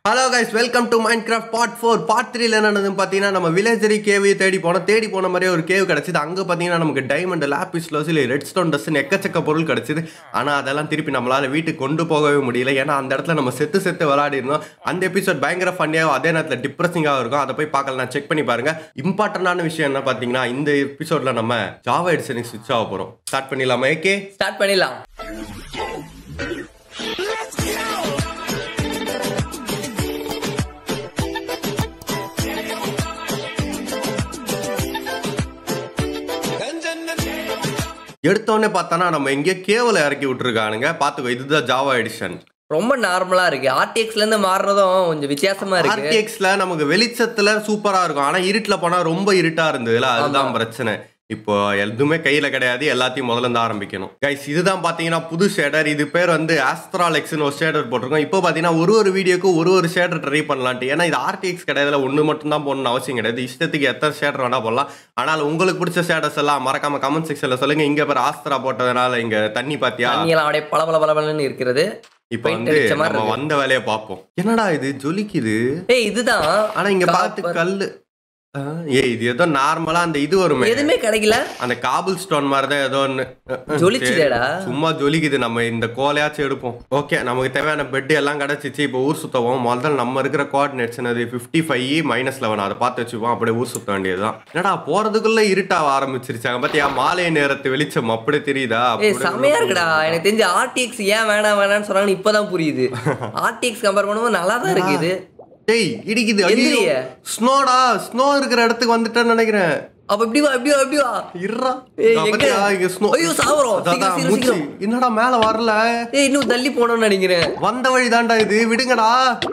Hello guys, welcome to Minecraft part 4. Part 3 ல என்னன்னு பாத்தீங்கன்னா நம்ம வில்லேஜரி கேவ் தேடி போன மாதிரி ஒரு கேவ் கிடைச்சது. அங்க பாத்தீங்கன்னா நமக்கு diamond, lapis lazuli, redstone dust எக்கச்சக்க பொருள் கிடைச்சது. ஆனா அதெல்லாம் திருப்பி நம்மளால வீட்டுக்கு கொண்டு போகவே முடியல. ஏன்னா அந்த இடத்துல நம்ம செத்து விளையாடி இருந்தோம். அந்த எபிசோட் பயங்கர ஃபன்னியாகவும் அதே நேரத்தில் டிப்ரெசிங்காகவும் இருக்கும். அதை போய் பார்க்கலாம், செக் பண்ணி பாருங்க. இம்பார்ட்டன்டான விஷயம் என்ன பாத்தீங்கன்னா இந்த எபிசோட்ல நம்ம ஜாவா எடிஷனுக்கு ஸ்விட்ச் ஆக போறோம். ஸ்டார்ட் பண்ணிடலாமா? ஏகே ஸ்டார்ட் பண்ணிடலாம். எடுத்தோடனே பார்த்தானா நம்ம எங்கேயோ கேவல இறக்கி விட்டுருக்கானுங்க. பாத்துக்கோ, இதுதான் ஜாவா எடிஷன். ரொம்ப நார்மலா இருக்கு. ஆர்டிஎக்ஸ்ல இருந்து மாறுறதும் கொஞ்சம் வித்தியாசமா இருக்கு. ஆர்டிஎக்ஸ்ல நமக்கு வெளிச்சத்துல சூப்பரா இருக்கும், ஆனா இருட்டுல போனா ரொம்ப இருட்டா இருந்ததுல, அதுதான் பிரச்சனை. இப்போ எதுவுமே கையில கிடையாது, எல்லாத்தையும் முதல்ல இருந்து ஆரம்பிக்கணும். கைஸ், இதுதான் பாத்தீங்கன்னா புது ஷேடர். இது பேர் வந்து ஆஸ்ட்ராலெக்ஸ்னு ஒரு ஷேடர் போட்டிருக்கோம். இப்போ பாத்தீங்கன்னா ஒரு வீடியோக்கு ஒரு ஷேடர் ட்ரை பண்ணலான்ட்டு. ஏன்னா இது ஆர்டிஎக்ஸ் கிடையாதுல, ஒன்று மட்டும் தான் போடணும்னு அவசியம் கிடையாது. இஷ்டத்துக்கு எத்தனை ஷேடர் வேணா போடலாம். ஆனால் உங்களுக்கு பிடிச்ச ஷேடர்ஸ் எல்லாம் மறக்காம கமெண்ட் செக்ஷன்ல சொல்லுங்க. இங்க பேர் ஆஸ்ட்ரா போட்டதுனால இங்க தண்ணி பாத்தியா அப்படியே பளபளன்னு இருக்கிறது. இப்ப வந்து நம்ம வந்த வேலையை பார்ப்போம். என்னடா இது ஜொலிக்குது? இதுதான். ஆனா இங்க பார்த்து கல்லு இது ஏதோ நார்மலா அந்த இது வருமே, எதுவுமே கிடைக்கல. அந்த காபிள் ஸ்டோன் மாதிரிதான் ஏதோ ஒண்ணு ஜொலிச்சுதேடா. சும்மா ஜொலிக்குது. நம்ம இந்த கோலையாச்சும் எடுப்போம். ஓகே, நமக்கு தேவையான பெட் எல்லாம் கிடைச்சிச்சு. இப்போ ஊர் சுத்தவும் முதல்ல நம்ம இருக்கிற கோஆர்டினேட்ஸ் என்னது 55 -11, அதை பார்த்து வச்சுப்போம். அப்படியே ஊர் சுத்த வேண்டியதுதான். என்னடா போறதுக்குள்ள இருட்டாக ஆரம்பிச்சிருச்சாங்க பாத்தியா? மாலை நேரத்து வெளிச்சம் அப்படியே தெரியுதா? செமையா இருக்குடா. எனக்கு தெரிஞ்ச ஆர்டிஎக்ஸ் ஏன் வேணாம்னு சொன்னாங்கன்னு இப்பதான் புரியுது. ஆர்டிஎக்ஸ் கம்பேர் பண்ணும்போது நல்லா தான் இருக்குது. டேய் இடிக்குது. ஸ்னோடா, ஸ்னோ இருக்கிற இடத்துக்கு வந்துட்டேன்னு நினைக்கிறேன். அப்ப இப்படி வா இருடா. இங்க ஸ்னோ. ஐயோ சாவறோம். சீக்கிரம். என்னடா மேல வரல? இன்னும் தள்ளி போணும்னு நினைக்கிறேன். வந்த வழி தான்டா இது, விடுங்கடா.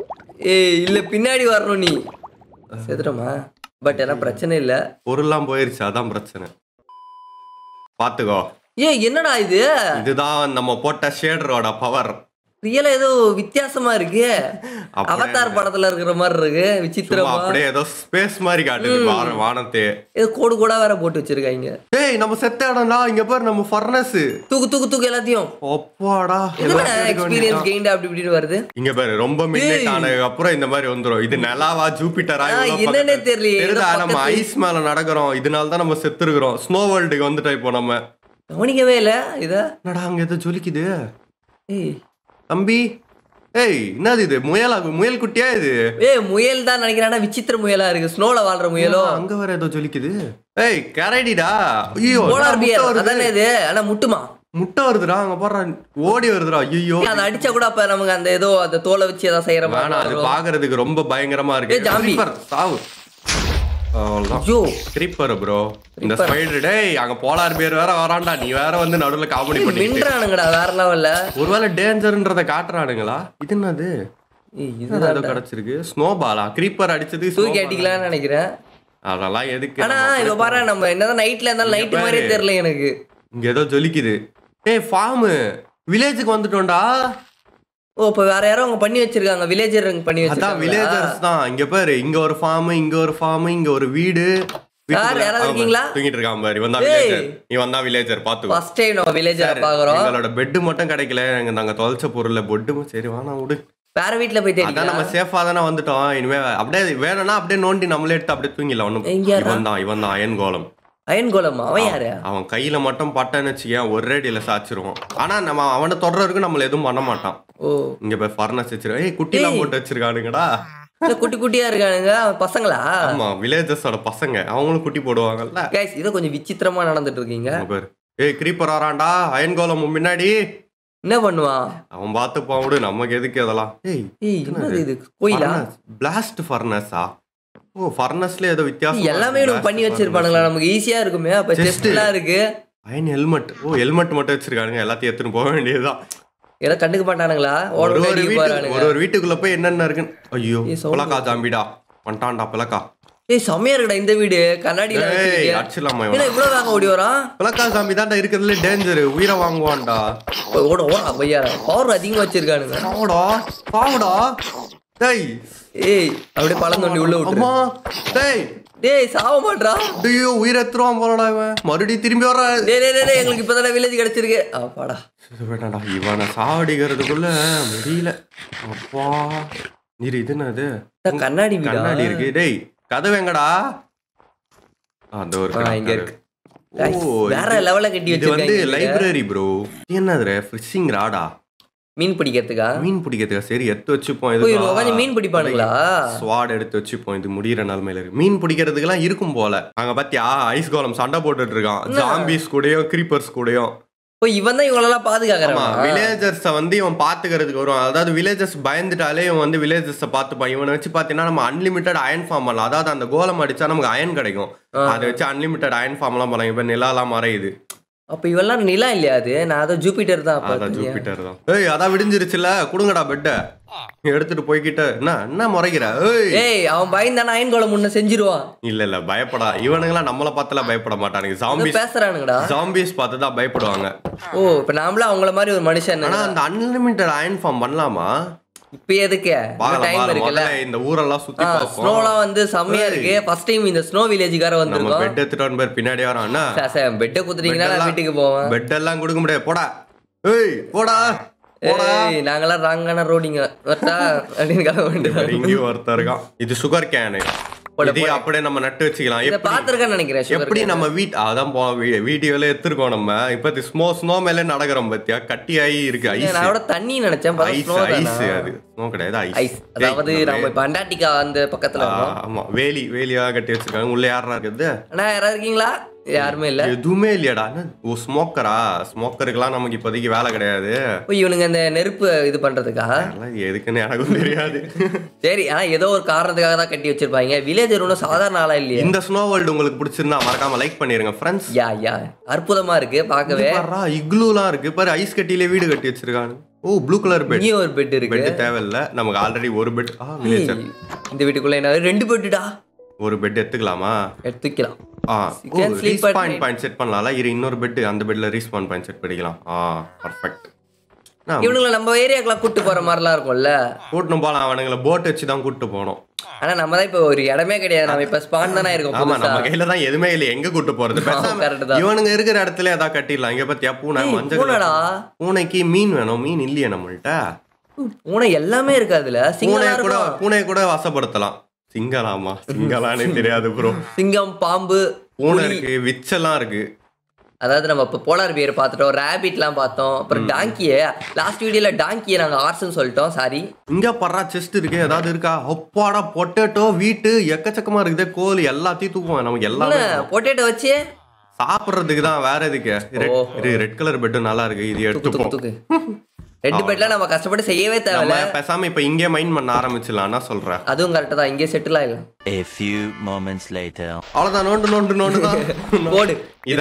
இல்ல பின்னாடி வரணும். நீ செத்துறமா? பட் எல்லாம் பிரச்சனை இல்ல, பொருள்லாம் போயிருச்சு, அதான் பிரச்சனை. பாத்துக்கோ. என்னடா இது? இதுதான் நம்ம போட்ட ஷேடரோட பவர். ரியலா ஏதோ வித்தியாசமா இருக்கு. அவதார் படத்துல இருக்கிற மாதிரி இருக்கு, விசித்திரமா. அப்படியே ஏதோ ஸ்பேஸ் மாதிரி காட்டுது வானத்தை. ஏதோ கோடு கூட வேற போட்டு வச்சிருக்காங்க. டேய் நம்ம செத்த இடம்டா. இங்க பாரு நம்ம ஃபர்னஸ். தூக்கு எல்லாத்தையும். ஒப்பாடா, எக்ஸ்பீரியன்ஸ் கெயின் அப்படி இப்படின்னு வருது. இங்க பாரு ரொம்ப மின்னேட் ஆனதுக்கு அப்புறம் இந்த மாதிரி வந்துரும். இது நிலாவா ஜூபிட்டரா என்னன்னே தெரியல. நம்ம ஐஸ் மேல நடக்கிறோம், இதனால தான் நம்ம செத்து இருக்கிறோம். ஸ்னோ வேர்ல்டுக்கு வந்துட்டோம் இப்போ நம்ம. கவனிக்கவே இல்ல இத. என்னடா அங்க ஏதோ ஜொலிக்குது தம்பி. என்னது இது? முயல் குட்டியா இது? முயல் தான் நினைக்கிறேன். விசித்திர முயலா இருக்கு, ஸ்னோல வாழ்ற முயலோ. அங்க வேற ஏதோ ஜொலிக்குது. கரடிடா. ஐயோ அதானே இது. ஆனா முட்டை வருதுடா. அங்க போடுற ஓடி வருதுடா. ஐயோ அதை அடிச்சா கூட அப்ப நமக்கு அந்த ஏதோ அந்த தோலை வச்சு ஏதாவது செய்யற மாதிரி. அது பாக்குறதுக்கு ரொம்ப பயங்கரமா இருக்கு. சாவு. Creeper bro. இந்த ஸ்பைடர். டேய் அங்க போலார் பேர் வேற வரான்டா. நீ வேற வந்து நடுவுல காமெடி பண்ணின்றானுங்கடா. வேற லெவல்ல. ஒருவேளை டேஞ்சர்ன்றத காட்டுறானுங்களா? இது என்னது? இது கிடைச்சிருக்கு. ஸ்னோபாலா? கிரீப்பர் அடிச்சது தூக்கி அடிக்கலாம்னு நினைக்கிறேன். அதெல்லாம் எதுக்கு? ஆனா இப்ப பாரு, நம்ம என்னதான் நைட்ல இருந்தாலும் நைட் மாதிரியே தெரியல எனக்கு. இங்க ஏதோ ஜொலிக்குது. ஃபார்ம் வில்லேஜுக்கு வந்துட்டோம்டா. இப்ப வேற யாரோ அவங்க பண்ணி வச்சிருக்காங்க. வில்லேஜர் பண்ணி வச்சிருக்காங்க. வில்லேஜர்ஸ் தான். இங்க பாரு, இங்க ஒரு ஃபார்ம், இங்க ஒரு ஃபார்ம், இங்க ஒரு வீடு. யாராவது இருக்கீங்களா? தூங்கிட்டு இருக்கான் பாரு. இவன் தான் வில்லேஜர். இவன் தான் வில்லேஜர். பாத்து ஃபர்ஸ்ட் டைம் நம்ம வில்லேஜர் பாக்குறோம். எங்களோட பெட் மட்டும் கிடைக்கல. நாங்க தொலைச்ச பொருள்ல பெட். சரி வானா விடு, வேற வீட்ல போய் தேடி. அதான் நம்ம சேஃபா தானே வந்துட்டோம். இனிமே அப்படியே வேணும்னா அப்படியே நோண்டி நம்மளே எடுத்து அப்படியே தூங்கிடலாம். ஒண்ணும். இவன் தான் அயன் கோலம். அயன் கோலம். அவன் யாரு? அவன் கையில மட்டும் பட்டன்னு வச்சுக்கேன், ஒரே அடியில சாச்சிருவான். ஆனா நம்ம அவனை தொடர்றதுக்கு நம்மள எதுவும் பண்ண மாட்டான். இங்க போய் ஃபர்னஸ் வச்சிருக்கேன். குட்டிலாம் போட்டு வச்சிருக்கானுங்கடா. குட்டியா இருக்கானுங்க பசங்களா? ஆமா, வில்லேஜர்ஸோட பசங்க. அவங்களும் குட்டி போடுவாங்கல்ல. கைஸ் இத கொஞ்சம் விசித்திரமா நடந்துட்டு இருக்கீங்க. கிரீப்பர் வரான்டா. அயன் கோலம் முன்னாடி என்ன பண்ணுவான் அவன்? பார்த்துப்பான் விடு, நமக்கு எதுக்கு அதெல்லாம். இது கோயிலா? பிளாஸ்ட் ஃபர்னஸா? ஃபர்னஸ்ல ஏதோ வித்தியாசம். எல்லாமே பண்ணி வச்சிருப்பானுங்களா? நமக்கு ஈஸியா இருக்குமே. அப்ப செஸ்ட்லாம் இருக்கு. Iron helmet. ஹெல்மெட் மட்டும் வச்சிருக்கானுங்க. எல்லாத்தையும் எடுத்துட்டு போக வேண்டியதுதான். ஏதோ கண்டுக்க மாட்டானுங்களா? ஒரு வீட்டுக்குள்ள போய் என்னென்ன இருக்குன்னு. ஐயோ பிளக்கா ஜாம்பிடா வந்துட்டான்டா. பிளக்கா செம்மையா இருக்குடா இந்த வீடு. கண்ணாடியில அடிச்சிடலாமா? இவ்வளவு வாங்க ஓடி வரான். பிளக்கா ஜாம்பி தான்டா இருக்கிறதுல டேஞ்சர். உயிரை வாங்குவான்டா. ஓட பையா பவர் அதிகமா வச்சிருக்கானுங்க. பாவுடா. டேய் அப்படியே பழம் தோண்டி உள்ள விட்டுமா. டேய் சாவ மாட்டா. ஐயோ உயிர் எத்துருவான் போலடா இவன். மறுபடியும் திரும்பி வர. எங்களுக்கு இப்பதான் வில்லேஜ் கிடைச்சிருக்கு. அப்பாடா இவனை சாவடிக்கிறதுக்குள்ள முடியல. அப்பா இது என்னது கண்ணாடி வீடா? கண்ணாடி இருக்கு. டேய் கதவு எங்கடா? அந்த ஒரு இங்க இருக்கு. வேற லெவல்ல கட்டி இது வந்து வச்சிருக்காங்க. Library bro. என்னதுடா ஃபிஷிங் ராடா? மீன் பிடிக்கிறதுக்கா? மீன் பிடிக்கிறதுக்கா? சரி எடுத்து வச்சுப்போம். ஓ இவங்க உட்கார்ந்து மீன் பிடிப்பானுங்களா? ஸ்வாட் எடுத்து வச்சுப்போம். இது முடியற நிலைமையில இருக்கு. மீன் பிடிக்கிறதுக்கெல்லாம் இருக்கும் போல. அங்க பாத்தியா ஐஸ் கோலம் சண்டை போட்டுட்டு இருக்கான். ஜாம்பிஸ் கூடயும் கிரீப்பர்ஸ் கூடயும். ஓ இவன் தான் இவங்களெல்லாம் பாதுகாக்கிறான். வில்லேஜர்ஸ வந்து இவன் பாத்துக்கிறதுக்கு வருவான். அதாவது வில்லேஜர்ஸ் பயந்துட்டாலே இவன் வந்து வில்லேஜர்ஸ பாத்துப்பான். இவனை வச்சு பாத்தீங்கன்னா நம்ம அன்லிமிட்டட் அயன் ஃபார்ம் பண்ணலாம். அதாவது அந்த கோலம் அடிச்சா நமக்கு அயன் கிடைக்கும். அதை வச்சு அன்லிமிட்டட் அயன் ஃபார்ம் எல்லாம் பண்ணலாம். இப்ப நிலாலாம் மறையுது. அப்ப இவெல்லாம் நிலா இல்லையா? அது நான் அதை ஜூபிட்டர் தான். அதான் ஜூபிட்டர் தான். ஏய் அதான் விடிஞ்சிருச்சுல, குடுங்கடா பெட்ட எடுத்துட்டு போய்கிட்ட. என்ன முறைகிற? ஏய் அவன் பயந்தானா அயன் கோலம் முன்ன செஞ்சிருவான். இல்ல பயப்படா. இவனுங்களாம் நம்மள பார்த்துலாம் பயப்பட மாட்டானுங்க. ஜாம்பிஸ் பேசுறானுங்கடா. ஜாம்பிஸ் பார்த்து தான் பயப்படுவாங்க. ஓ இப்ப நாமள அவங்கள மாதிரி ஒரு மனுஷன். ஆனா அந்த அன்லிமிட்டட் அயன் ஃபார்ம் பண்ணலாமா? இப்ப எதுக்கு? டைம் இருக்குல்ல. இந்த ஊரெல்லாம் சுத்தி பாப்போம். ஸ்னோலாம் வந்து செம்மையா இருக்கு. ஃபர்ஸ்ட் டைம் இந்த ஸ்னோ வில்லேஜ்கார வந்திருக்கோம். நம்ம பெட் எடுத்துட்டு வந்து பின்னாடி வரான். அண்ணா பெட் குத்துறீங்கன்னா நான் வீட்டுக்கு போவேன். பெட் எல்லாம் கொடுக்க முடியாது. போடா. ஏய் போடா. ஏய் நாங்கலாம் ராங்கான ரோடிங்க வரட்டா அப்படினு கத வேண்டியது. இங்க ஒருத்தர் இருக்கான். இது சுகர் கேன். இது அப்படியே நம்ம நட்டு வச்சுக்கலாம். இத பாத்துர்க்கேன்னு நினைக்கிறேன். எப்படி நம்ம அதான் வீடியோல எடுத்துறோம். நம்ம இப்ப ஸ்னோ மேல நடக்கறோம் பாத்தியா? கட்டியாயி இருக்கு ஐஸ். நான் தண்ணி நினைச்சேன். ஐஸ் அது ஸ்னோ கிடையாது. ஐஸ் அதாவது நம்ம இப்ப அண்டார்டிகா அந்த பக்கத்துல இருக்கோம். ஆமா வேலியா கட்டி வச்சிருக்காங்க. உள்ள யாரா இருக்குது? அண்ணா யாரா இருக்கீங்களா? யாருமே இல்ல. எதுவுமே இல்லையாடா. ஓ ஸ்மோக்கரா? ஸ்மோக்கருக்குலாம் நமக்கு இப்போதைக்கு வேலை கிடையாது. இவனுங்க அந்த நெருப்பு இது பண்றதுக்கா? எதுக்குன்னு எனக்கும் தெரியாது. சரி ஆனா ஏதோ ஒரு காரணத்துக்காக தான் கட்டி வச்சிருப்பாங்க. வில்லேஜர் ஒன்றும் சாதாரண ஆளா இல்லையா? இந்த ஸ்னோ வேர்ல்டு உங்களுக்கு பிடிச்சிருந்தா மறக்காம லைக் பண்ணிருங்க ஃப்ரெண்ட்ஸ். யா அற்புதமா இருக்கு பார்க்கவே. இக்லூலாம் இருக்கு பாரு. ஐஸ் கட்டியிலே வீடு கட்டி வச்சிருக்காங்க. ஓ ப்ளூ கலர் பெட். இங்க ஒரு பெட் இருக்கு. பெட் தேவையில்ல நமக்கு, ஆல்ரெடி ஒரு பெட். வில்லேஜர் இந்த வீட்டுக்குள்ள என்ன 2 பெட்டுடா? ஒரு பெட் எடுத்துக்கலாமா? எடுத்துக்கலாம். ரீஸ்பான் பாயிண்ட் செட் பண்ணலாம்ல. இன்னொரு பெட் அந்த பெட்ல ரீஸ்பான் பாயிண்ட் செட் பண்ணிக்கலாம். பர்ஃபெக்ட். இவனுங்களை நம்ம ஏரியாக்கெல்லாம் கூட்டு போற மாதிரிலாம் இருக்கும்ல. கூட்டணும் போலாம். அவனுங்களை போட் வச்சு தான் கூட்டு போனோம். ஆனா நம்ம தான் இப்ப ஒரு இடமே கிடையாது. நம்ம இப்ப ஸ்பான் தானே இருக்கோம். ஆமா நம்ம கையில தான் எதுவுமே இல்ல. எங்க கூட்டு போறது? இவனுங்க இருக்கிற இடத்துல ஏதாவது கட்டிடலாம். இங்க பத்தியா பூனை மஞ்சள். பூனைக்கு மீன் வேணும். மீன் இல்லையே நம்மள்ட்ட. பூனை எல்லாமே இருக்கு அதுல. பூனை கூட வசப்படுத்தலாம். சிங்கலாமா? சிங்கலானே தெரியாது ப்ரோ. சிங்கம் பாம்பு பூனை இருக்கு. விச்செல்லாம் இருக்கு. அதாவது நம்ம இப்போ போலார் பியர் பார்த்துட்டோம். ரேபிட்லாம் பார்த்தோம். அப்புறம் டாங்கியை லாஸ்ட் வீடியோல டாங்கியை நாங்கள் ஹார்ஸ்ன்னு சொல்லிட்டோம். சாரி. இங்கே பர்றா செஸ்ட் இருக்கு. ஏதாவது இருக்கா? ஒப்பாடா பொட்டேட்டோ வீட்டு எக்கச்சக்கமா இருக்குது. கோழி எல்லாத்தையும் தூக்குவோம். நமக்கு எல்லாம் பொட்டேட்டோ வச்சு சாப்பிட்றதுக்கு தான். வேற எதுக்கு? ரெட் கலர் பெட்டும் நல்லா இருக்கு. இது எடுத்துப்போம். ரெட் பெட்ல நம்ம கஷ்டப்பட்டு செய்யவே தேவையில்ல. பேசாம இப்ப இங்கே மைண்ட் பண்ண ஆரம்பிச்சலாம்னா சொல்றேன். அதுவும் கரெக்டா தான். இங்கே செட்டில் ஆயிடலாம். A few moments later. அவ்வளவுதான். நோண்டு தான் போடு.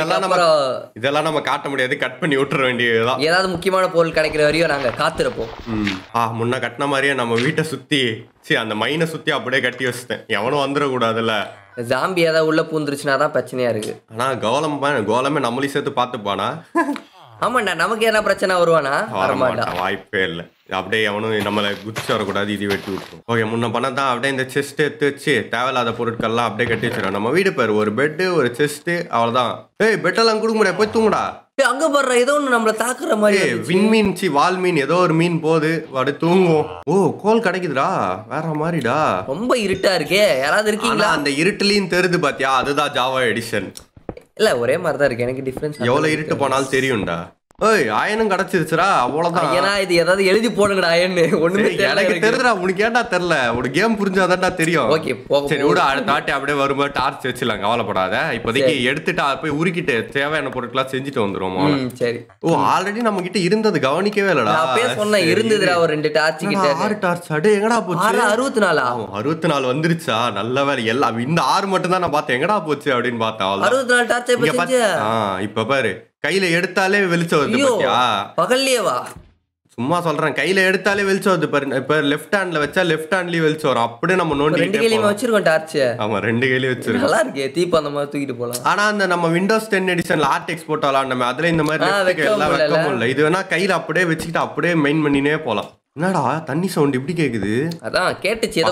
இதெல்லாம் நம்ம காட்ட முடியாது. கட் பண்ணி விட்டுற வேண்டியதுதான். ஏதாவது முக்கியமான பொருள் கிடைக்கிற வரையும் நாங்க காத்திருப்போம். முன்ன கட்டின மாதிரியே நம்ம வீட்டை சுத்தி அந்த மைனை சுத்தி அப்படியே கட்டி வச்சிட்டேன். எவனும் வந்துடக்கூடாதுல்ல. ஜாம்பி ஏதாவது உள்ள பூந்துருச்சுன்னா தான் பிரச்சனையா இருக்கு. ஆனா கோலமே நம்மளையும் சேர்த்து பாத்துப்பானா? ஆமாண்டா. நமக்கு என்ன பிரச்சனை வருவானா? வரமாட்டான். வாய்ப்பே இல்லை. அப்படியே அவனும் நம்மளை குதிச்சு வரக்கூடாது. இது வெட்டி விட்டுரும். ஓகே முன்ன பண்ணதான் அப்படியே இந்த செஸ்ட் எடுத்து வச்சு தேவையில்லாத பொருட்கள்லாம் அப்படியே கட்டி வச்சிடும். நம்ம வீடு பேர் ஒரு பெட்டு ஒரு செஸ்ட் அவ்வளவுதான். பெட்டெல்லாம் கொடுக்க முடியாது. போய் தூங்குடா. அங்க போடுற ஏதோ ஒண்ணு நம்மள தாக்குற மாதிரி. விண்மீன் வால் மீன் ஏதோ ஒரு மீன் போகுது. அப்படி தூங்குவோம். ஓ கோல் கிடைக்குதுடா. வேற மாதிரிடா. ரொம்ப இருட்டா இருக்கே. யாராவது இருக்கீங்களா? அந்த இருட்டுலயும் தெரியுது பாத்தியா? அதுதான் ஜாவா எடிஷன். இல்ல ஒரே மாதிரி தான் இருக்கு. எனக்கு டிஃபரன்ஸ் எவ்வளவு இருட்டு போனாலும் தெரியும்டா. அயனும் கிடைச்சிருச்சுடா. அவ்வளவுதான். ஏன்னா இது ஏதாவது எழுதி போடுங்கடா. அயன்னு ஒண்ணுமே எனக்கு தெரியுதுடா. உனக்கு ஏன்டா தெரியல? உனக்கு கேம் புரிஞ்சாதான்டா தெரியும். ஓகே சரி விட. அடுத்த ஆட்டி அப்படியே வரும்போது டார்ச் வச்சுலாம். கவலைப்படாத. இப்போதைக்கு எடுத்துட்டு போய் உருக்கிட்டு தேவையான பொருட்கள்லாம் செஞ்சுட்டு வந்துருவோம். சரி. ஓ ஆல்ரெடி நம்ம கிட்ட இருந்தது கவனிக்கவே இல்லடா. அப்பவே சொன்னேன் இருந்ததுடா. ஒரு 2 டார்ச் கிட்ட. 6 டார்ச். அடே எங்கடா போச்சு? 64. 64 வந்துருச்சா? நல்ல வேலை. எல்லாம் இந்த 6 மட்டும் தான் நான் பார்த்தேன். எங்கடா போச்சு அப்படின்னு பார்த்தேன். 64 டார்ச் இப்ப பாரு. கையில எடுத்தாலே வெளிச்சம் வருது பாத்தியா? பகல்லேவா? சும்மா சொல்றேன். கையில எடுத்தாலே வெளிச்சம் வருது பாரு. இப்ப லெஃப்ட் ஹேண்ட்ல வச்சா லெஃப்ட் ஹேண்ட்லயே வெளிச்சம் வரும். அப்படியே நம்ம நோண்டி 2 கையிலயும் வச்சிருக்கோம் டார்ச். ஆமா 2 கையிலயும் வச்சிருக்கோம். நல்லா இருக்கு. தீபம் அந்த மாதிரி தூக்கிட்டு போலாம். ஆனா அந்த நம்ம விண்டோஸ் 10 எடிஷன்ல ஆர்டெக்ஸ் போட்டாலாம் நம்ம அதுல இந்த மாதிரி எல்லாம் வைக்க முடியல. இது வேணா கையில அப்படியே வச்சுக்கிட்டு அப்படியே மெயின் பண்ணினே போலாம். என்னடா தண்ணி சவுண்ட் இப்படி கேக்குது? அதான் கேட்டுச்சு.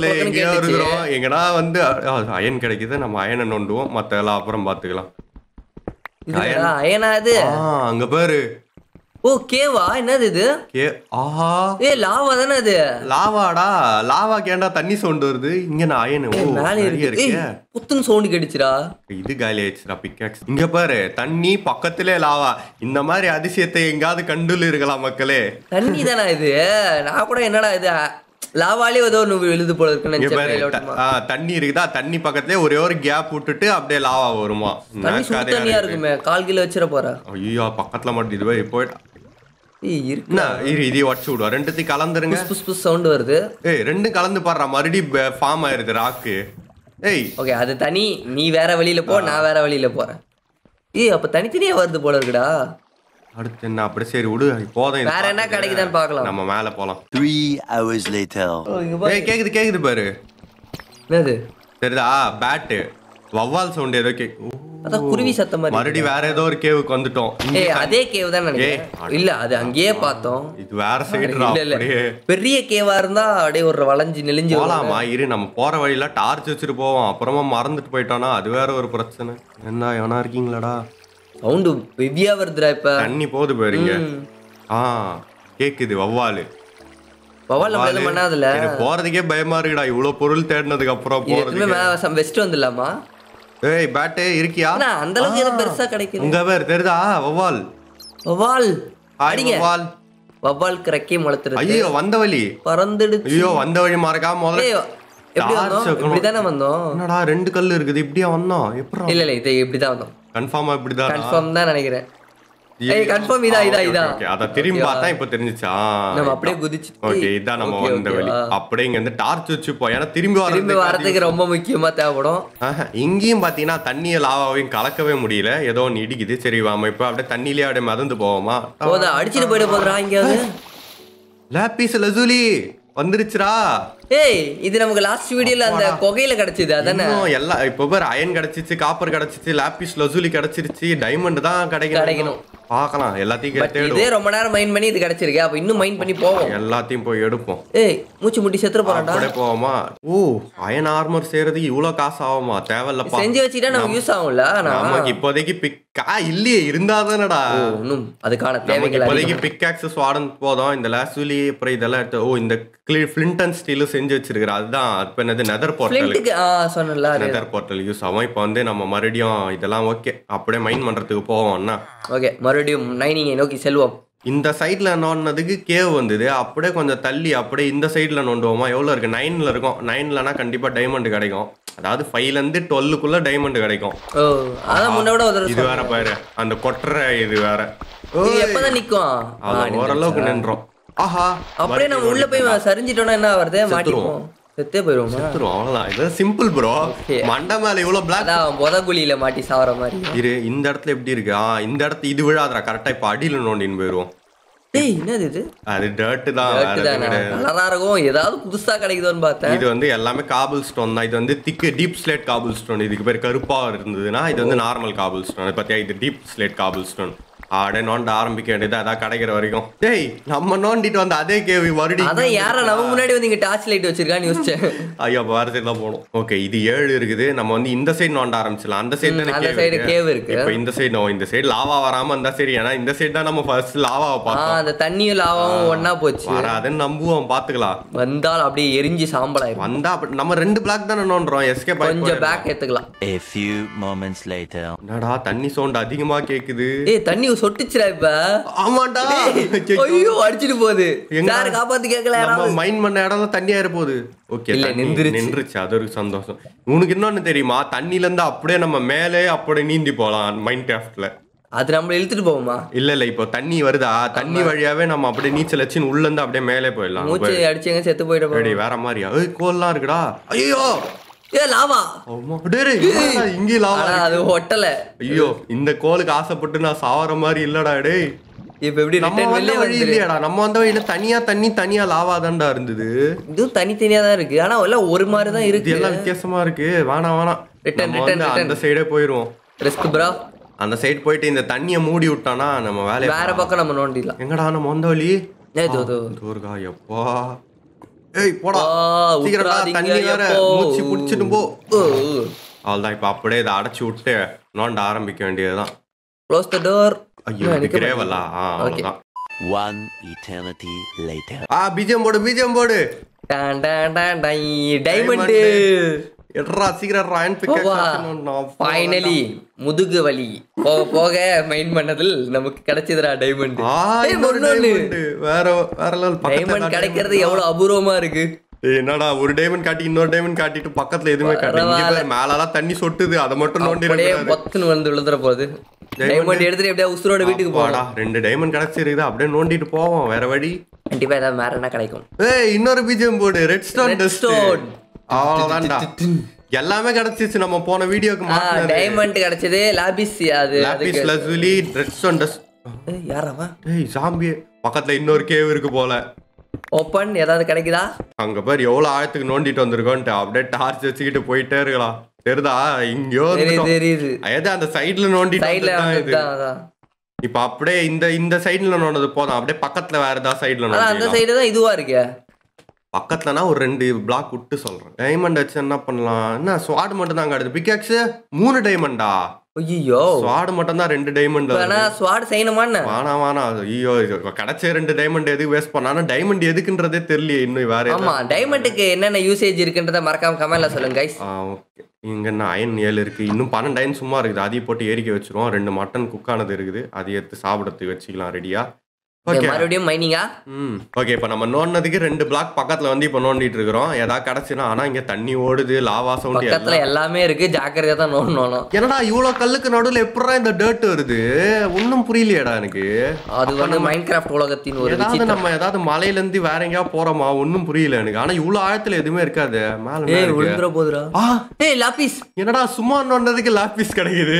எங்கடா வந்து அயன் கிடைக்குது. நம்ம அயனை நோண்டுவோம். மத்த எல்லாம் அப்புறம் பாத்துக்கலாம். அயனா அது அங்க பாரு. ஓ கேவா என்னது இது? ஆஹா லாவா தானே அது? லாவாடா, லாவா கேண்டா தண்ணி சவுண்ட் வருது. இங்க நான் அயன் மேலே இருக்கு. புத்துன்னு சவுண்ட் கிடைச்சுடா. இது காலி ஆயிடுச்சுடா பிக்காக்ஸ். இங்க பாரு தண்ணி பக்கத்திலே லாவா. இந்த மாதிரி அதிசயத்தை எங்காவது கண்டுல இருக்கலாம் மக்களே. தண்ணி தானா இது? நான் கூட என்னடா இது லாவாலே ஏதோ ஒன்று எழுது போல இருக்கு. தண்ணி இருக்குதா, தண்ணி பக்கத்துலயே ஒரே ஒரு கேப் விட்டுட்டு அப்படியே லாவா வருமா. தண்ணி சுடு தண்ணியா இருக்குமே, 1/4 கிலோ வச்சிட போற. ஐயோ பக்கத்துல மட்டும் இதுவே போயிட்டா. இது உடச்சு விடுவா. ரெண்டுத்தையும் கலந்துருங்க. சவுண்ட் வருது. ரெண்டும் கலந்து பாடுறா, மறுபடியும் ஃபார்ம் ஆயிருது ராக்கு. ஓகே அது தனி. நீ வேற வழியில போ, நான் வேற வழியில போறேன். அப்ப தனித்தனியா வருது போல இருக்குடா. அடுத்து என்ன? அப்படி சரி விடு, போதும். வேற என்ன கிடைக்குதான்னு பார்க்கலாம். நம்ம மேல போலாம். 3 hours later. கேக்குது பாரு. என்னது சரிதா? பேட்டு வவ்வால் சவுண்ட் ஏதோ கேக்கு. அதான் குருவி சத்தம் மாதிரி. மறுபடியும் வேற ஏதோ ஒரு கேவுக்கு வந்துட்டோம். அதே கேவ் தான் நினைக்கிறேன். இல்ல அது அங்கேயே பார்த்தோம். இது வேற சைடுடா. பெரிய கேவா இருந்தா அப்படியே ஒரு வளைஞ்சு நெளிஞ்சு போலாமா? இரு, நம்ம போற வழியில டார்ச் வச்சுட்டு போவோம். அப்புறமா மறந்துட்டு போயிட்டோம்னா அது வேற ஒரு பிரச்சனை. என்ன எவனா இருக்கீங்களாடா? சவுண்ட் ஹெவியா வருதுடா. இப்ப தண்ணி போகுது பாருங்க. கேக்குது வவ்வாலு. வவ்வால் நம்ம எதுவும் பண்ணாதுல. எனக்கு போறதுக்கே பயமா இருக்குடா, இவ்வளவு பொருள் தேடினதுக்கு அப்புறம் போறதுக்கு. வெஸ்ட் வந்துடலாமா? பேட்டே இருக்கியா? அந்த அளவுக்கு எது பெருசா கிடைக்குது. உங்க பேர் தெரியுதா? வவ்வால் வவ்வால் அடிங்க. வவ்வாலுக்கு ரெக்கை முளைத்துருக்கு. ஐயோ வந்த வழி பறந்துடுச்சு. ஐயோ வந்த வழி மறக்காம முதல்ல இப்படிதானே வந்தோம். என்னடா 2 கல் இருக்குது, இப்படியா வந்தோம்? எப்படி? இல்ல இது இப்படிதான் வந்தோம். கன்ஃபார்மா இப்படிதான். கன்ஃபார்ம் தான் நினைக்கிறேன். கன்ஃபார்ம் இதா. அத திரும்பி பார்த்தா இப்ப தெரிஞ்சுச்சா? நம்ம அப்படியே குதிச்சு. ஓகே இதான் நம்ம வந்த வழி. அப்படியே இங்க இருந்து டார்ச் வச்சு போ. ஏன்னா திரும்பி வரதுக்கு ரொம்ப முக்கியமா தேவைப்படும். இங்கேயும் பாத்தீங்கன்னா தண்ணிய லாவாவையும் கலக்கவே முடியல. ஏதோ ஒன்னு இடிக்குது. சரி வாமா இப்ப அப்படியே தண்ணியிலே அப்படியே மிதந்து போவோமா? அடிச்சுட்டு போயிட போதுரா. இங்க லாபிஸ் லசூலி வந்துருச்சுடா. இது நமக்கு லாஸ்ட் வீடியோல அந்த கொகையில கிடைச்சது அதானே? எல்லாம் இப்ப பேர் அயன் கிடைச்சிச்சு, காப்பர் கிடைச்சிச்சு, லாபிஸ் லசூலி கிடைச்சிருச்சு, டைமண்ட் தான் கிடைக்கணும். பார்க்கலாம் எல்லாத்தையும். இதே ரொம்ப நேரம் மைண்ட் பண்ணி இது கிடைச்சிருக்கு. அப்ப இன்னும் மைண்ட் பண்ணி போவோம். எல்லாத்தையும் போய் எடுப்போம். மூச்சு முட்டி செத்துற போறான்டா. அப்படியே போவோமா? அயன் ஆர்மர் செய்யறதுக்கு இவ்வளவு காசு ஆகுமா? தேவையில்ல. செஞ்சு வச்சுட்டா நமக்கு யூஸ் ஆகும்ல. நமக்கு இப்போதைக்கு இல்லையே இருந்தாதானடா அதுக்கான தேவைகள். இப்போதைக்கு பிக்காக்ஸ் ஸ்வாடன் போதும். இந்த லாசூலி அப்புறம் இதெல்லாம் எடுத்து இந்த ஃபிளின்டன் ஸ்டீல் செஞ்சு வச்சிருக்கிற. அதுதான் இப்ப என்னது nether portal. Nether portal use ஆகும். இப்போ வந்து நம்ம மறுபடியும் இதெல்லாம் ஓகே அப்படியே மைன் பண்றதுக்கு போவோம்னா ஓகே மறுபடியும் மைனிங்கை நோக்கி செல்வோம். இந்த சைட்ல நோண்டதுக்கு கேவ் வந்தது. அப்படியே கொஞ்சம் தள்ளி அப்படியே இந்த சைட்ல நோண்டுவோமா? எவ்வளவு இருக்கு? 9ல இருக்கும். 9லனா கண்டிப்பா டைமண்ட் கிடைக்கும். அதாவது 5ல இருந்து 12க்குள்ள டைமண்ட் கிடைக்கும். இது வேற பாரு அந்த கொட்டற. இது வேற எப்பதான் நிக்கும்? ஓரளவுக்கு நின்றோம். ஆஹா அப்படியே நம்ம உள்ள போய் சரிஞ்சிட்டோம்னா என்ன வருது? மாட்டிப்போம், செத்தே போயிடுவோம். அவ்வளவுதான். இது சிம்பிள் ப்ரோ. மண்டை மேல இவ்வளவு பிளாக் புதகுழியில மாட்டி சாவற மாதிரி. இரு இந்த இடத்துல எப்படி இருக்கு? இந்த இடத்துல இது விழாதரா. கரெக்டா இப்ப அடியில நோண்டின்னு போயிருவோம். என்னது இது? அது டர்ட் தான். கலரா இருக்கும். ஏதாவது புதுசா கிடைக்குதோன்னு பார்த்தேன். இது வந்து எல்லாமே காபிள் ஸ்டோன் தான். இது வந்து thick deepslate cobblestone. இதுக்கு பேர் கருப்பா இருந்ததுன்னா இது வந்து நார்மல் காபிள் ஸ்டோன். பாத்தியா இது டீப் ஸ்லேட் காபிள் ஸ்டோன். ஆடே நோண்ட ஆரம்பிக்க வேண்டியது அதான் கிடைக்கிற வரைக்கும். டேய் நம்ம நோண்டிட்டு வந்து அதே கேவி மறுபடியும். அதான் யாரா நம்ம முன்னாடி வந்து இங்க டார்ச் லைட் வச்சிருக்கான்னு யோசிச்சேன். ஐயோ வேற சைடு தான் போகணும். ஓகே இது 7 இருக்குது. நம்ம வந்து இந்த சைடு நோண்ட ஆரம்பிச்சலாம். அந்த சைடு கேவ் இருக்கு. இப்போ இந்த சைடு இந்த சைடு லாவா வராம இருந்தா சரி. ஏன்னா இந்த சைடு தான் நம்ம ஃபர்ஸ்ட் லாவாவை பார்த்தோம். அந்த தண்ணியும் லாவாவும் ஒண்ணா போச்சு. வராதுன்னு நம்புவோம், பாத்துக்கலாம். வந்தால் அப்படியே எரிஞ்சு சாம்பலாயிரும். வந்தா நம்ம 2 பிளாக் தானே நோண்டுறோம். எஸ்கேப் கொஞ்சம் பேக் ஏத்துக்கலாம். A few moments later. என்னடா தண்ணி சவுண்ட் அதிகமா கேக்குது. தண்ணி சொட்டுச்சுடா இப்ப. ஆமாடா. ஐயோ அடிச்சிட்டு போகுது. யார காப்பாத்தி கேக்கல. நம்ம மைண்ட் பண்ண இடம்ல தண்ணியா இருப்போது. ஓகே நின்றுச்சு. அது ஒரு சந்தோஷம். உனக்கு இன்னொன்னு தெரியுமா? தண்ணில இருந்து அப்படியே நம்ம மேலே அப்படியே நீந்தி போலாம் மைண்ட் கிராஃப்ட்ல. அது நம்ம இழுத்துட்டு போவோமா? இல்ல இப்போ தண்ணி வருதா, தண்ணி வழியாவே நம்ம அப்படியே நீச்சல் அடிச்சு உள்ள இருந்து அப்படியே மேலே போயிடலாம். மூச்சு அடிச்சேங்க செத்து போயிடும். வேற மாதிரியா? கோல்லாம் இருக்குடா. ஐயோ லாவா. இங்கே லாவா. அது ஒட்டல. ஐயோ இந்த கோலுக்கு ஆசைப்பட்டு நான் சாவற மாதிரி இல்லடா. டேய் இப்ப எப்படி நம்ம வந்த வழி இல்லையாடா? நம்ம வந்த வழியில தனியா தனியா லாவா தான்டா இருந்தது. இதுவும் தனித்தனியா தான் இருக்கு. ஆனா எல்லாம் ஒரு மாதிரி தான் இருக்கு. எல்லாம் வித்தியாசமா இருக்கு. வேணாம் அந்த சைடே போயிருவோம். Risk bro. அந்த சைடு போயிட்டு இந்த தண்ணிய மூடி விட்டானா நம்ம வேலைய வேற பக்கம் நம்ம நோண்டிடலாம். எங்கடா நம்ம வந்த வழி? தூர்கா எப்பா. ஏய் போடா சீக்கிரம் தண்ணி வேற மூச்சு குடிச்சிட்டு போ. அவ்வளவுதான். இப்ப அப்படியே இதை அடைச்சு விட்டு நோண்ட ஆரம்பிக்க வேண்டியதுதான். Close the door. ஐயோ கிரேவலா. அவ்வளவுதான். One eternity later. பிஜிஎம் போடு டைமண்ட் எட்ரா சீக்கிரம் ராயன் ஃபைனலி முதுகு வலி போக போக மைண்ட் பண்ணதில் நமக்கு கிடைச்சதுடா டைமண்ட். வேற லெவல். டைமண்ட் கிடைக்கிறது எவ்வளவு அபூர்வமா இருக்கு. என்னடா ஒரு டைமண்ட் காட்டி இன்னொரு டைமண்ட் காட்டிட்டு பக்கத்துல எதுவுமே காட்டி மேலலாம் தண்ணி சொட்டுது அதை மட்டும் நோண்டி பத்துன்னு வந்து விழுந்துற போகுது. டைமண்ட் எடுத்துட்டு எப்படியா உசுரோட வீட்டுக்கு போடா. 2 டைமண்ட் கிடைச்சிருக்குது அப்படியே நோண்டிட்டு போவோம் வேற வழி. கண்டிப்பா ஏதாவது வேற என்ன கிடைக்கும். இன்னொரு பிஜிஎம் போடு ரெட்ஸ்டோன் டஸ்ட். அவ்வளவுதான்டா எல்லாமே கிடைச்சிச்சு நம்ம போன வீடியோக்கு. டைமண்ட் கிடைச்சது லாபிஸ் அது லாபிஸ் லசுலி ரெட்ஸ்டோன் டஸ்ட். யாரவா? ஜாம்பி பக்கத்துல இன்னொரு கேவ் இருக்கு போல. ஓபன் ஏதாவது கிடைக்குதா? அங்க பாரு எவ்வளவு ஆழத்துக்கு நோண்டிட்டு வந்திருக்கோன்ட்டு அப்படியே டார்ச் வச்சுக்கிட்டு போயிட்டே இருக்கலாம். தெரியுதா? இங்கயோ தெரியுது. அதான் அந்த சைடுல நோண்டிட்டு இப்ப அப்படியே இந்த சைடுல நோண்டது போதும். அப்படியே பக்கத்துல வேற ஏதாவது சைடுல நோண்டி அந்த சைடு தான் இதுவா இருக்கு. பக்கத்துலனா ஒரு 2 பிளாக் விட்டு சொல்றேன். டைமண்ட் வச்சு என்ன பண்ணலாம்? என்ன ஸ்வாட் மட்டும் தான் கிடையாது. பிக்காக்ஸ் 3 டைமண்டா? ஐயோ ஸ்வாட் மட்டும் தான் 2 டைமண்ட். வேணா ஸ்வாட் செய்யணுமான்னு. வேணா ஐயோ கிடைச்ச 2 டைமண்ட் எதுக்கு வேஸ்ட் பண்ணானா? டைமண்ட் எதுக்குன்றதே தெரியல இன்னும் வேற. ஆமா டைமண்டுக்கு என்னென்ன யூசேஜ் இருக்குன்றத மறக்காம கமெண்ட்ல சொல்லுங்க கைஸ். ஓகே இங்க என்ன அயன் 7 இருக்கு. இன்னும் 12 அயன் சும்மா இருக்குது. அதையும் போட்டு ஏறிக்க வச்சிருவோம். 2 மட்டன் குக் ஆனது இருக்குது. அதை எடுத்து சாப்பிடறதுக்கு வச்சுக்கலாம் ரெடியா. மறுபடியும் மைனிங்கா? ஓகே இப்போ நம்ம நோண்டதுக்கு 2 பிளாக் பக்கத்துல வந்து இப்போ நோண்டிட்டு இருக்கிறோம். ஏதாவது கிடைச்சுனா ஆனா இங்க தண்ணி ஓடுது, லாவா சவுண்ட் பக்கத்துல எல்லாமே இருக்கு. ஜாக்கிரதையா தான் நோண்டணும். என்னடா இவ்வளவு கல்லுக்கு நடுவுல எப்படிடா இந்த டர்ட் வருது? ஒன்னும் புரியலையடா எனக்கு. அது வந்து மைன்கிராஃப்ட் உலகத்தின் ஒரு ஏதாவது நம்ம ஏதாவது மலையில இருந்து வேற எங்கயா போறோமா? ஒன்னும் புரியல எனக்கு. ஆனா இவ்வளவு ஆழத்துல எதுவுமே இருக்காது. மேல விழுந்துற போதுடா. லாபிஸ். என்னடா சும்மா நோண்டதுக்கு லாபிஸ் கிடைக்குது?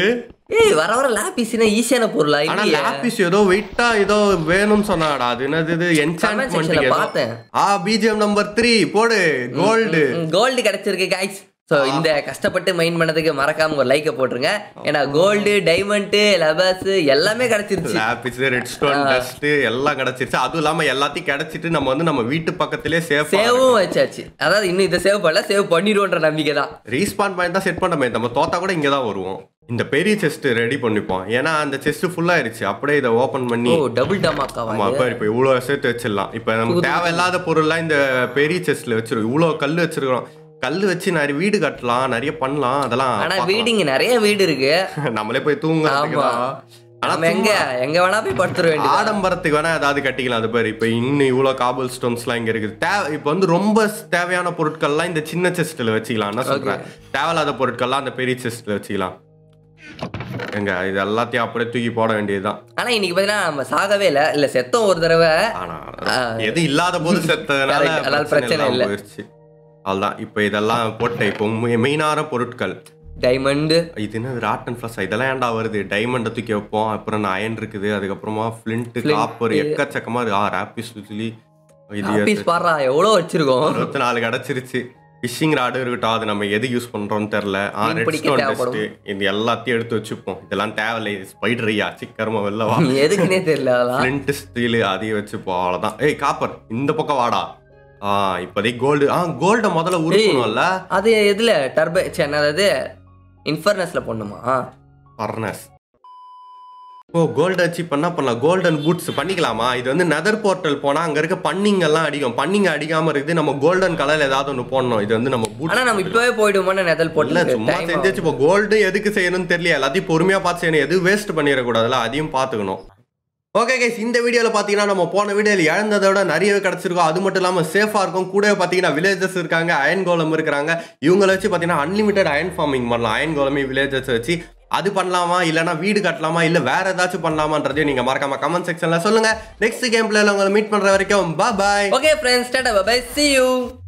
வர லாபிஸ்னா ஈஸியான பொருளா? ஆனா லாபிஸ் ஏதோ வெயிட்டா ஏதோ வேணும்னு சொன்னாடா. அது என்னது? என்சான்ட்மென்ட் பார்த்தேன். பிஜிஎம் நம்பர் 3 போடு. கோல்டு கிடைச்சிருக்கு गाइस. சோ இந்த கஷ்டப்பட்டு மைண்ட் பண்ணதுக்கு மறக்காம ஒரு லைக்க போட்டுருங்க. ஏன்னா கோல்டு, டைமண்ட், லபாஸ் எல்லாமே கிடைச்சிருச்சு. லாபிஸ், ரெட்ஸ்டோன் டஸ்ட் எல்லாம் கிடைச்சிருச்சு. அதுவும் இல்லாம எல்லாத்தையும் கிடைச்சிட்டு நம்ம வந்து நம்ம வீட்டு பக்கத்திலே சேவும் வச்சாச்சு. அதாவது இன்னும் இதை சேவ் பண்ணல, சேவ் பண்ணிடுவோன்ற நம்பிக்கை தான். ரீஸ்பான் பாயிண்ட் தான் செட் பண்ணமே. நம்ம தோத்தா கூட இங்க தான் வருவோம். இந்த பெரிய செஸ்ட் ரெடி பண்ணிப்போம். ஏன்னா அந்த செஸ்ட் ஃபுல் ஆயிருச்சு. அப்படியே இதை ஓபன் பண்ணி டபுள் டமாக்கா. ஆமா பாரு இப்போ இவ்வளவு சேர்த்து வச்சிடலாம். இப்ப நமக்கு தேவையில்லாத பொருள்லாம் இந்த பெரிய செஸ்ட்ல வச்சிருக்கோம். இவ்வளவு கல் வச்சிருக்கிறோம். கல் வச்சு நிறைய வீடு கட்டலாம், நிறைய பண்ணலாம். அதெல்லாம் ஆனா வீடுங்க நிறைய வீடு இருக்கு. நம்மளே போய் தூங்குறதுக்கு எங்க வேணா போய் படுத்துற வேண்டியது. ஆடம்பரத்துக்கு வேணா ஏதாவது கட்டிக்கலாம். அது பேரு இப்ப இன்னும் இவ்வளவு காபல் ஸ்டோன்ஸ் எல்லாம் இங்க இருக்குது. இப்ப வந்து ரொம்ப தேவையான பொருட்கள்லாம் இந்த சின்ன செஸ்ட்ல வச்சுக்கலாம். என்ன சொல்றேன்? தேவையில்லாத பொருட்கள்லாம் அந்த பெரிய செஸ்ட்ல வச்சுக்கலாம். எங்க இது எல்லாத்தையும் அப்படியே தூக்கி போட வேண்டியதுதான். ஆனா இன்னைக்கு பாத்தீங்கன்னா நம்ம சாகவே இல்ல செத்தோம் ஒரு தடவை. ஆனா எது இல்லாத போது செத்ததுனால பிரச்சனை இல்ல. அதுதான் இப்ப இதெல்லாம் போட்ட இப்போ மெயினான பொருட்கள் டைமண்ட். இது என்ன ராட்டன் ஃபிளஸ்? இதெல்லாம் ஏன்டா வருது? டைமண்டை தூக்கி வைப்போம். அப்புறம் அயன் இருக்குது. அதுக்கப்புறமா ஃபிளிண்ட், காப்பர் எக்கச்சக்கமா இருக்கு. ராபிஸ் லசுலி இது பாறா எவ்வளவு வச்சிருக்கோம். 24 கிடைச்சிருச்சு. ஃபிஷிங் ராடு இருக்கட்டும். அது நம்ம எது யூஸ் பண்றோம்னு தெரியல. ரெட்ஸ்டோன் டஸ்ட் இது எல்லாத்தையும் எடுத்து வச்சுப்போம். இதெல்லாம் தேவையில்லை. ஸ்பைடரியா சிக்கரமா வெள்ளவா எதுக்குன்னே தெரியல. ஃபிளிண்ட், ஸ்டீல் அதையும் வச்சுப்போம். அவ்வளவுதான். காப்பர் இந்த பக்கம் வாடா. இப்போதைக்கு கோல்டு. கோல்ட முதல்ல உருக்கணும்ல. அது எதுல டர்போ அதாவது இன்ஃபர்னஸ்ல பண்ணுமா? ஃபர்னஸ். கோல்டு அச்சீவ் பண்ணலாம். கோல்டன் பூட்ஸ் பண்ணிக்கலாமா? இது வந்து நெதர் போர்ட்டல் போனா அங்க இருக்க பன்னிங் எல்லாம் அடிக்கும். பன்னிங் அடிக்காம இருக்குது. நம்ம கோல்டன் கலர்ல ஏதாவது ஒன்று போடணும். இது வந்து நம்ம பூட். ஆனா நம்ம இப்பவே போய்டுவோமா நெதர் போர்ட்டல்? சும்மா செஞ்சு இப்போ கோல்டு எதுக்கு செய்யணும்னு தெரியல. எல்லாத்தையும் பொறுமையா பார்த்து செய்யணும். எதுவும் வேஸ்ட் பண்ணிடக்கூடாதுல, அதையும் பார்த்துக்கணும். ஓகே கைஸ், இந்த வீடியோவில் பார்த்தீங்கன்னா நம்ம போன வீடியோவில் இழந்ததோட நிறையவே கிடச்சிருக்கோம். அது மட்டும் இல்லாமல் சேஃபாக இருக்கும். கூடவே பார்த்தீங்கன்னா வில்லேஜஸ் இருக்காங்க, அயன் கோலம் இருக்கிறாங்க. இவங்களை வச்சு பார்த்தீங்கன்னா அன்லிமிட்டட் அயன் ஃபார்மிங் பண்ணலாம். அயன் கோலமே வில்லேஜஸ் வச்சு அது பண்ணலாமா, இல்லைனா வீடு கட்டலாமா, இல்லை வேற ஏதாச்சும் பண்ணலாமான்றதையும் நீங்கள் மறக்காம கமெண்ட் செக்ஷனில் சொல்லுங்கள். நெக்ஸ்ட் கேம் பிளேல உங்களை மீட் பண்ணுற வரைக்கும் பாய். ஓகே ஃப்ரெண்ட்ஸ், டாடா பை பை, see you.